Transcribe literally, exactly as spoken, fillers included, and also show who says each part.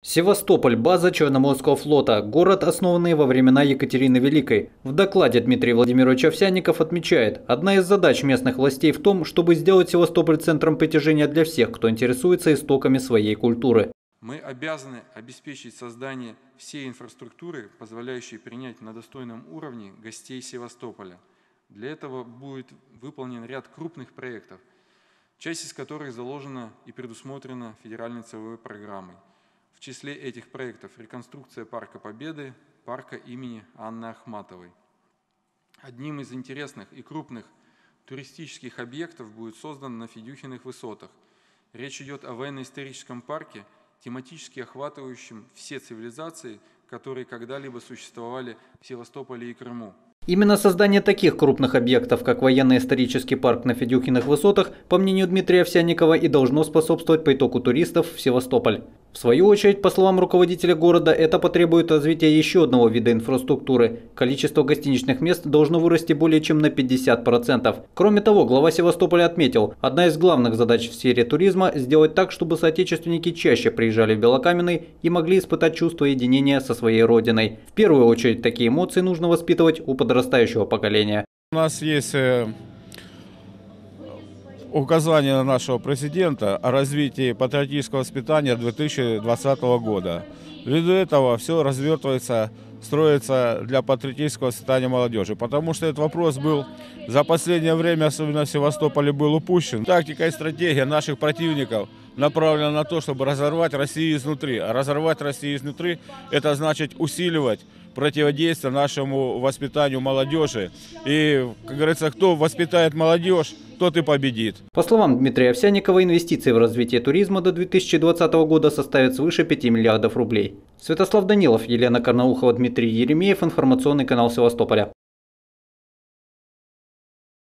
Speaker 1: Севастополь – база Черноморского флота, город, основанный во времена Екатерины Великой. В докладе Дмитрий Владимирович Овсянников отмечает, одна из задач местных властей в том, чтобы сделать Севастополь центром притяжения для всех, кто интересуется истоками своей культуры.
Speaker 2: Мы обязаны обеспечить создание всей инфраструктуры, позволяющей принять на достойном уровне гостей Севастополя. Для этого будет выполнен ряд крупных проектов, часть из которых заложена и предусмотрена федеральной целевой программой. В числе этих проектов реконструкция Парка Победы, парка имени Анны Ахматовой. Одним из интересных и крупных туристических объектов будет создан на Федюхиных высотах. Речь идет о военно-историческом парке, тематически охватывающем все цивилизации, которые когда-либо существовали в Севастополе и Крыму.
Speaker 1: Именно создание таких крупных объектов, как военно-исторический парк на Федюхиных высотах, по мнению Дмитрия Овсянникова, и должно способствовать притоку туристов в Севастополь. В свою очередь, по словам руководителя города, это потребует развития еще одного вида инфраструктуры. Количество гостиничных мест должно вырасти более чем на пятьдесят процентов. Кроме того, глава Севастополя отметил, одна из главных задач в сфере туризма – сделать так, чтобы соотечественники чаще приезжали в Белокаменный и могли испытать чувство единения со своей родиной. В первую очередь, такие эмоции нужно воспитывать у подрастающего поколения.
Speaker 3: У нас есть указание нашего президента о развитии патриотического воспитания две тысячи двадцатого года. Ввиду этого все развертывается, строится для патриотического воспитания молодежи, потому что этот вопрос был за последнее время, особенно в Севастополе, был упущен. Тактика и стратегия наших противников направлена на то, чтобы разорвать Россию изнутри. А разорвать Россию изнутри – это значит усиливать противодействие нашему воспитанию молодежи. И, как говорится, кто воспитает молодежь, тот и победит.
Speaker 1: По словам Дмитрия Овсянникова, инвестиции в развитие туризма до две тысячи двадцатого года составят свыше пяти миллиардов рублей. Святослав Данилов, Елена Карнаухова, Дмитрий Еремеев, информационный канал Севастополя.